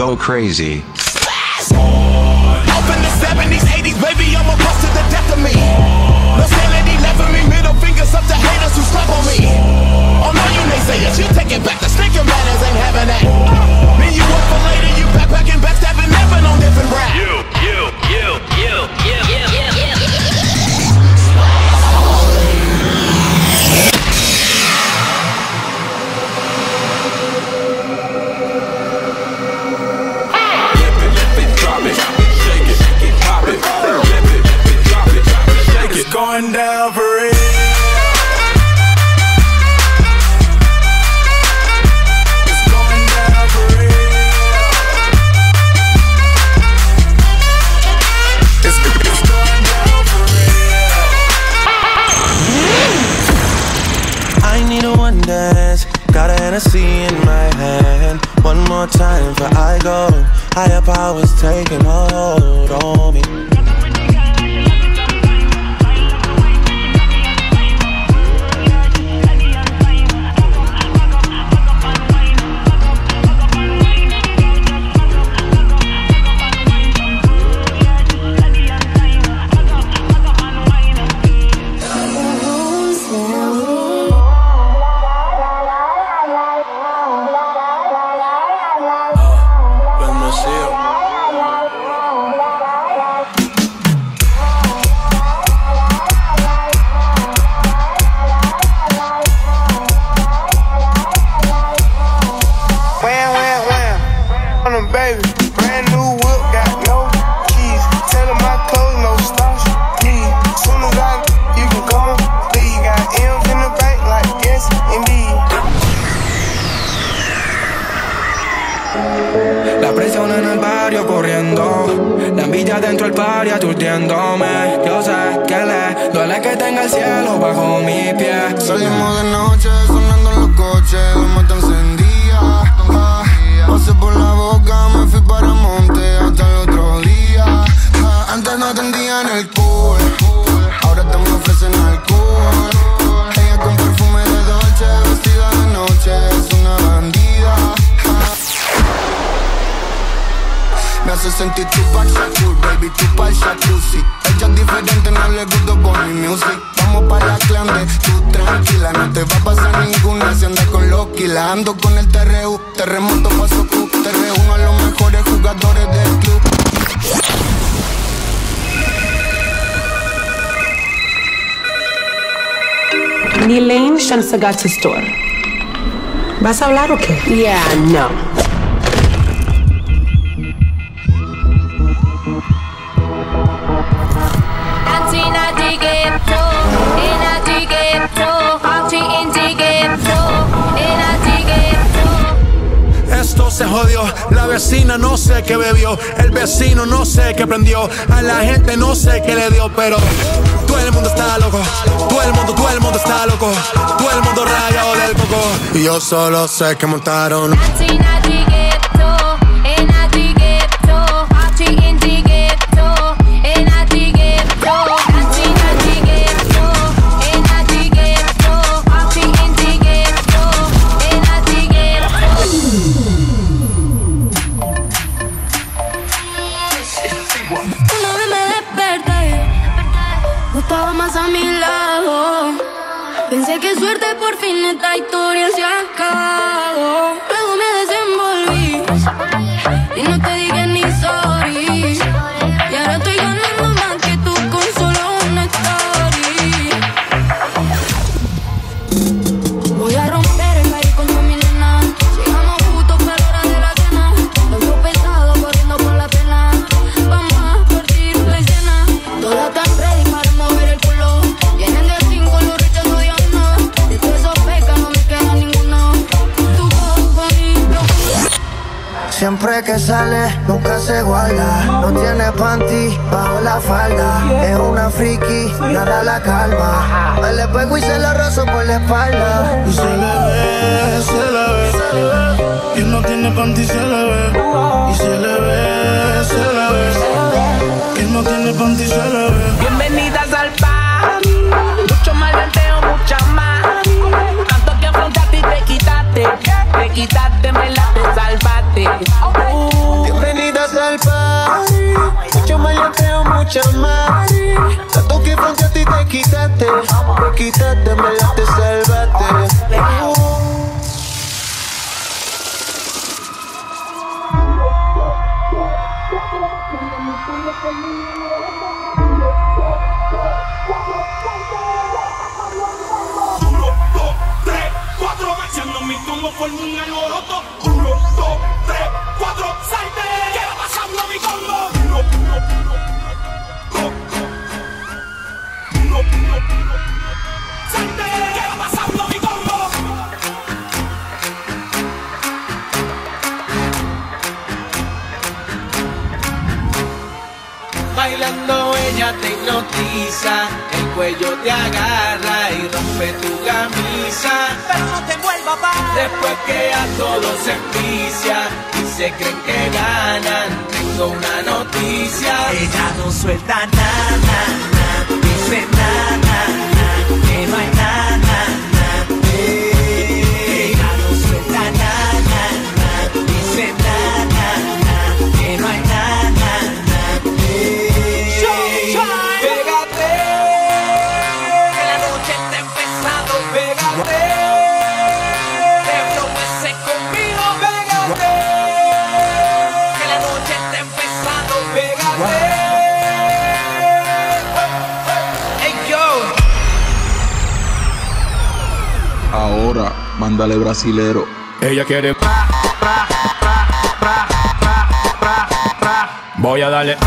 go crazy. Up in the 70s, 80s, baby, I'm a bust to the death of me. No sanity left for me, middle fingers up to haters who slap on me. Oh no, you naysayers, you take it back, the stinking matters ain't having that. Me, you up for later, you backpacking, backstabbing, never on different rap. You. It's going down for real. It's going down for real. It's going down for real. I need a one dance, got a Hennessy in my hand. One more time before I go. Higher powers taking a hold on me. La presión en el barrio corriendo, la envidia dentro del party aturdiéndome. Yo sé que le duele que tenga el cielo bajo mi pie. Salimos de noche sonando en los coches, la mata encendía. Pasé por la boca, me fui para monte hasta el otro día. Antes no atendían el cool, ahora te me ofrecen alcohol. Ella con perfume de Dolce, vestida de noche, es una bandida. Me hace sentir Tupac Shakur, baby, Tupac Jacuzzi. Ella es diferente, no le gusta por mi music. Vamos pa' la clan de tú tranquila, no te va a pasar ninguna si andas con los kilas. Ando con el TRU, terremoto paso Q. Te reúno a los mejores jugadores del club. Elaine Shamsagata Store. ¿Vas a hablar o qué? Yeah, no. Esto se jodió, la vecina no sé qué bebió, el vecino no sé qué prendió, a la gente no sé qué le dio, pero todo el mundo está loco, todo el mundo está loco, todo el mundo rayado del coco. Y yo solo sé que montaron. Pensé que suerte por fin esta historia se acabó. Luego me desenvolví y no te dije ni sorry. Y ahora estoy ganando más que tú con solo una story. Voy a romper el baile con tu nena. Llegamos justo para la hora de la cena. Los dos pesados corriendo por la pena. Vamos a partir la escena. Todas tan ready para mover el culo. Vienen de 5 los rechazos de uno. De todos esos pecas no me queda ninguno. Tu cuerpo bonito. Siempre que sale, nunca se guarda. No tiene panty bajo la falda. Es una friki, nada la calma. Me le pego y se lo rozo por la espalda. Y se le ve. Y no tiene panty, se le ve. Y se le ve. Y no tiene panty, se le ve. Bienvenidas al party. Mucho maleanteo, mucha más. Tanto que afrontaste y te quitaste. Me la te salvaste. chamar. Tanto que frente a ti te quitaste, me la te salvaste. Mi combo forma un alboroto. 1, 2, 3, 4, salte. ¿Qué va pasando mi combo? 1, 2, salte. ¿Qué va pasando mi combo? Bailando ella te hipnotiza, el cuello te agarra y rompe tu camisa. Pero no te vuelva pa. Después que a todos se envicia y se creen que ganan, tengo una noticia. Ella no suelta nada, dice nada, que no hay nada. Ella no suelta nada, dice nada, que no hay nada. Ahora, mándale brasilero. Ella quiere voy a darle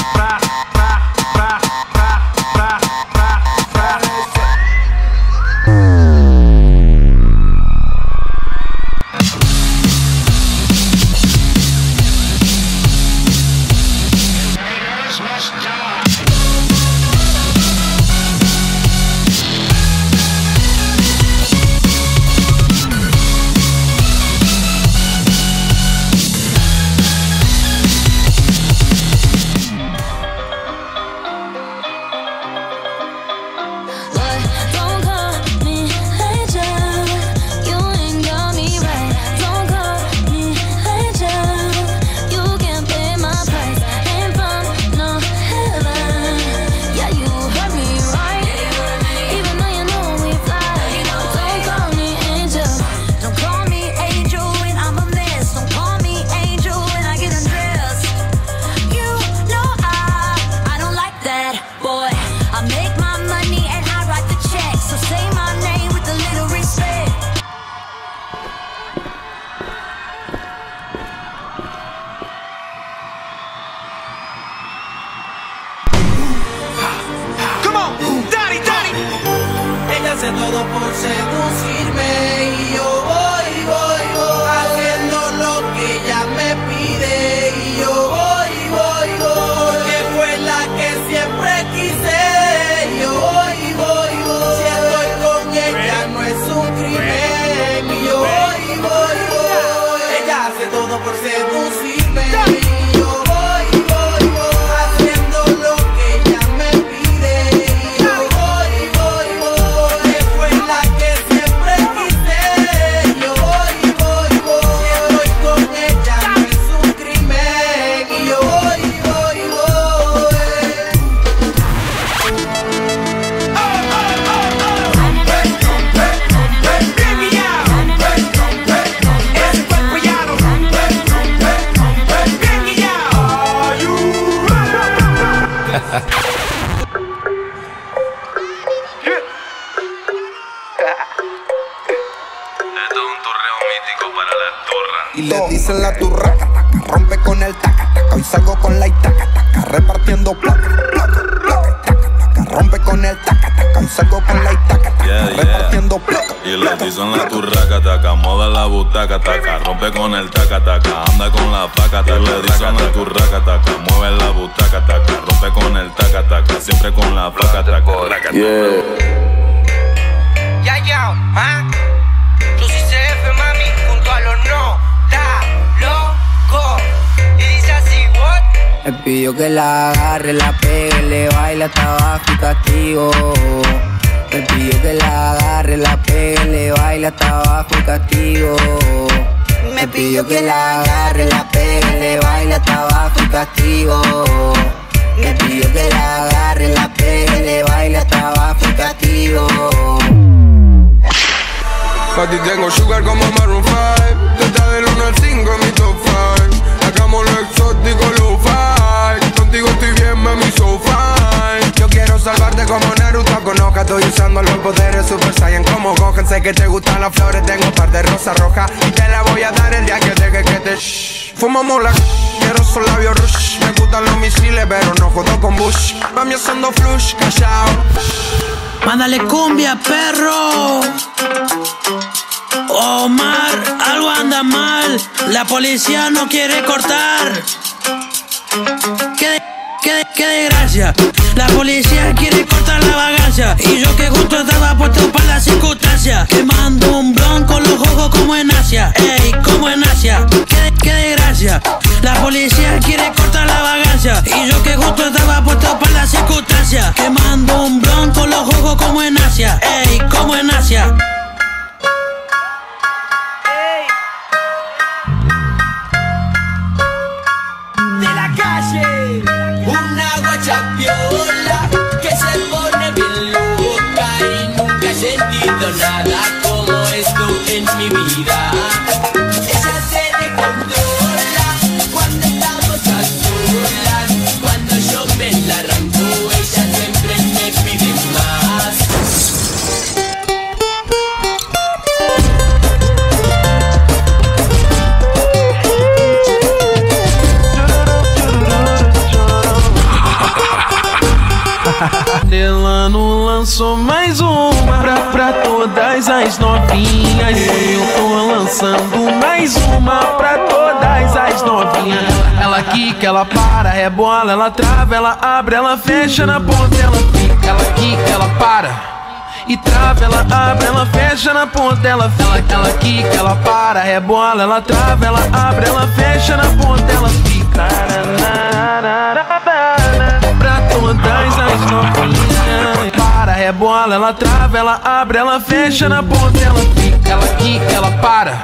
hace todo por seducirme y yo voy haciendo lo que ella me pide y yo voy porque fue la que siempre quise y yo voy si estoy con ella no es un crimen y yo voy ella hace todo por seducirme y yo voy haciendo lo que ella me pide y yo voy porque fue la que siempre quise y yo voy si estoy con ella no es un crimen y yo voy Y le dicen la turraca, taca, rompe con el taca, taca. Hoy salgo con la itaca, taca, repartiendo placa, placa, placa, taca, taca. Rompe con el taca, taca. Hoy salgo con la itaca, taca, repartiendo placa. Y le dicen la turraca, taca, moda la butaca, taca. Rompe con el taca, taca, anda con la paca, taca. Le dicen la turraca, taca, mueve la butaca, taca. Rompe con el taca, taca, siempre con la placa, taca. Ya, yo soy CF, mami, junto a los no, da, loco. Y dice así, what? Me pidió que la agarre, la pegue, le baile hasta abajo y castigo. Me pidió que la agarre, la pegue, le baile hasta abajo y castigo. Me pidió que la agarre, la pegue, le baile hasta abajo y castigo. Le pidió que la agarre, la pegue, le baile hasta abajo y castigo. Pa' ti tengo sugar como Maroon 5. Desde del 1 al 5 en mi top 5. Hagamos lo exótico, lo fi. Contigo estoy bien, mami, so fine. Yo quiero salvarte como Naruto con Oka. Estoy usando los poderes Super Saiyan como Gohan. Sé que te gustan las flores, tengo par de rosa roja. Y te la voy a dar el día que deje que te fumamos la quiero esos labios rush. Me gustan los misiles, pero no jodo con Bush. Mami haciendo flush, callao. Mándale cumbia, perro. Omar, algo anda mal. La policía no quiere cortar. Qué desgracia. La policía quiere cortar la vagancia. Y yo que justo estaba puesto para la circunstancia. Quemando un blon con los ojos como en Asia. Ey, como en Asia. Qué desgracia. La policía quiere cortar la vagancia. Y yo que justo estaba puesto para la circunstancia. Quemando un blon con los ojos como en Asia. Ey, como en Asia. Chapiola que se pone bien loca y nunca he sentido nada como esto en mi vida. Ella se descontrola cuando estamos a solas. Cuando yo me la arranco, ella siempre me pide más. Delano lançou mais uma pra todas as novinhas. Eu tô lançando mais uma pra todas as novinhas. Ela quica, ela para, rebola, ela trava, ela abre, ela fecha na ponta, ela fica. Ela quica, ela para e trava, ela abre, ela fecha na ponta, ela fica. Ela quica, ela para, rebola, ela trava, ela abre, ela fecha na ponta, ela fica. Pra todas as novinhas. Para, rebola, ela trava, ela abre, ela fecha na ponta, ela fica. Ela quica, ela para.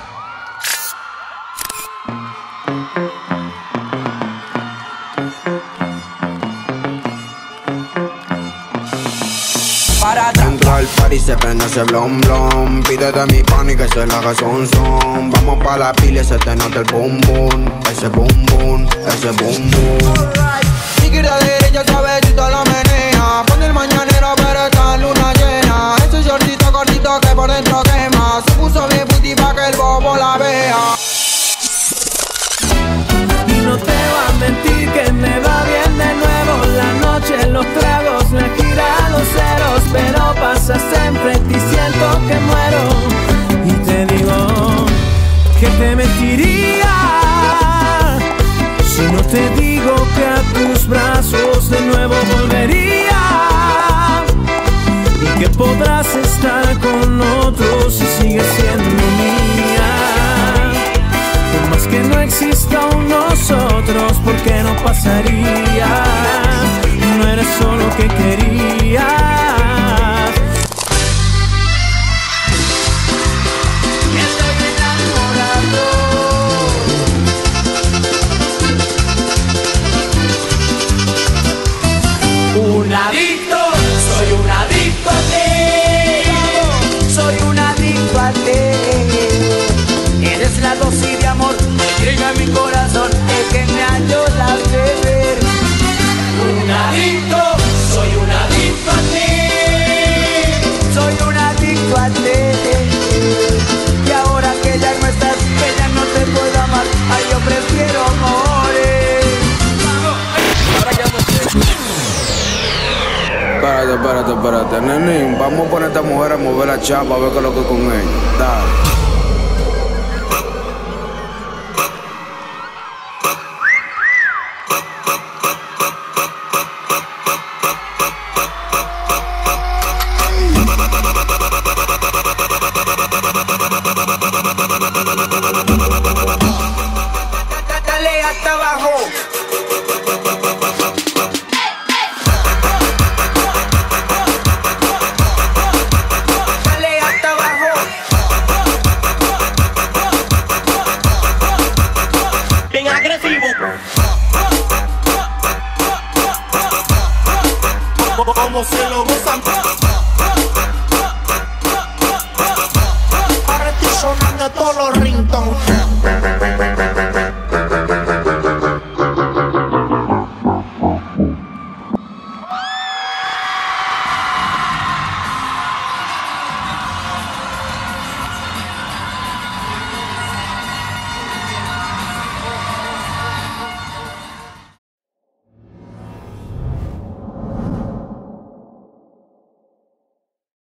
Entra al party, se prende ese blom blom. Pídete mi pan y que se la haga son son. Vamos pa' la pila y se te nota el bum bum. Ese bum bum, ese bum bum. Chiquita derecha, suavecito la menea. Pone el mañanero pero está en luna llena. Ese shortito cortito que por dentro quema. Se puso bien puti pa' que el bobo la vea. Y no te voy a mentir que me va bien de nuevo. La noche, los tragos, me gira los ceros. Pero pasas enfrente y siento que muero. Y te digo que te mentiría si no te digo que a tus brazos de nuevo volvería. Y que podrás estar con otros si sigues siendo mía. Por más que no exista un nosotros, ¿por qué no pasaría? No eres solo lo que quería. Un adicto, soy un adicto a ti. Soy un adicto a ti. Eres la dosis de amor que llega a mi corazón, el que me ayuda a beber. Un adicto, soy un adicto a ti. Soy un adicto a ti. Y ahora que ya no estás, que ya no te puedo amar, ay, yo prefiero morir. Ahora ya no sé. Espérate, nenín. Vamos a poner a esta mujer a mover la chapa a ver qué es lo que es con ella. Dale. Dale hasta abajo. Dale hasta abajo. de todos los ringtones.